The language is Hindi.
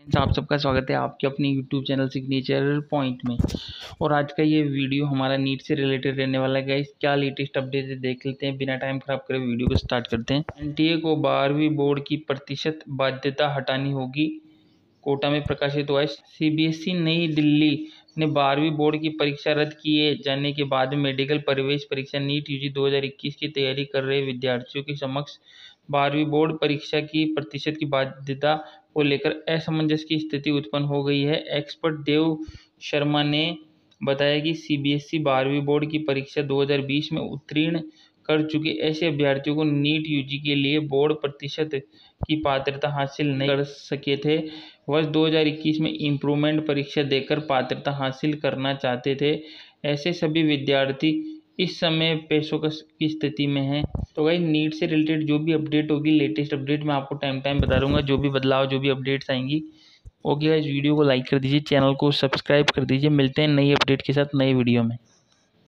फ्रेंड्स, आप सबका स्वागत है आपके अपने यूट्यूब चैनल सिग्नेचर पॉइंट में। और आज का ये वीडियो हमारा नीट से रिलेटेड रहने वाला है। गाइस, क्या लेटेस्ट अपडेट है देख लेते हैं। बिना टाइम खराब करे वीडियो को स्टार्ट करते हैं। एनटीए को 12वीं बोर्ड की प्रतिशत बाध्यता हटानी होगी, कोटा में प्रकाशित हुआ है। सीबीएसई नई दिल्ली ने 12वीं बोर्ड की परीक्षा रद्द किए जाने के बाद मेडिकल प्रवेश परीक्षा नीट यूजी 2021 की तैयारी कर रहे विद्यार्थियों के समक्ष 12वीं बोर्ड परीक्षा की प्रतिशत की बाध्यता को लेकर असमंजस की स्थिति उत्पन्न हो गई है। एक्सपर्ट देव शर्मा ने बताया कि सीबीएसई 12वीं बोर्ड की परीक्षा 2020 में उत्तीर्ण कर चुके ऐसे अभ्यर्थियों को नीट यूजी के लिए बोर्ड प्रतिशत की पात्रता हासिल नहीं कर सके थे। वर्ष 2021 में इम्प्रूवमेंट परीक्षा देकर पात्रता हासिल करना चाहते थे। ऐसे सभी विद्यार्थी इस समय पेशकश की स्थिति में हैं। तो भाई, नीट से रिलेटेड जो भी अपडेट होगी, लेटेस्ट अपडेट मैं आपको टाइम बता दूंगा। जो भी बदलाव, जो भी अपडेट्स आएंगी। ओके गाइस, वीडियो को लाइक कर दीजिए, चैनल को सब्सक्राइब कर दीजिए। मिलते हैं नई अपडेट के साथ नए वीडियो में।